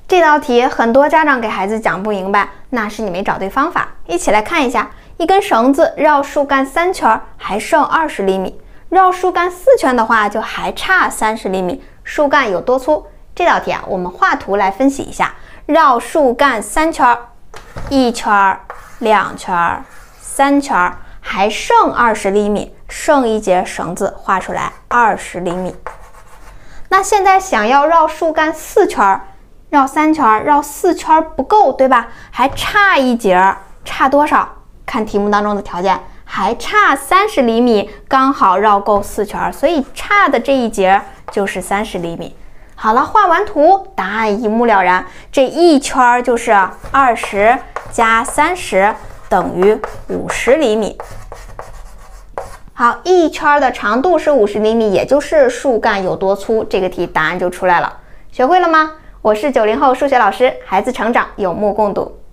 这道题很多家长给孩子讲不明白，那是你没找对方法。一起来看一下，一根绳子绕树干3圈，还剩20厘米；绕树干4圈的话，就还差30厘米。树干有多粗？这道题啊，我们画图来分析一下。绕树干3圈，1圈、2圈、3圈，还剩20厘米，剩一节绳子画出来20厘米。那现在想要绕树干4圈，绕3圈，绕4圈不够，对吧？还差一节，差多少？看题目当中的条件，还差30厘米，刚好绕够4圈，所以差的这一节就是30厘米。好了，画完图，答案一目了然。这一圈就是20加30等于50厘米。好，一圈的长度是50厘米，也就是树干有多粗。这个题答案就出来了。学会了吗？我是90后数学老师，孩子成长有目共睹。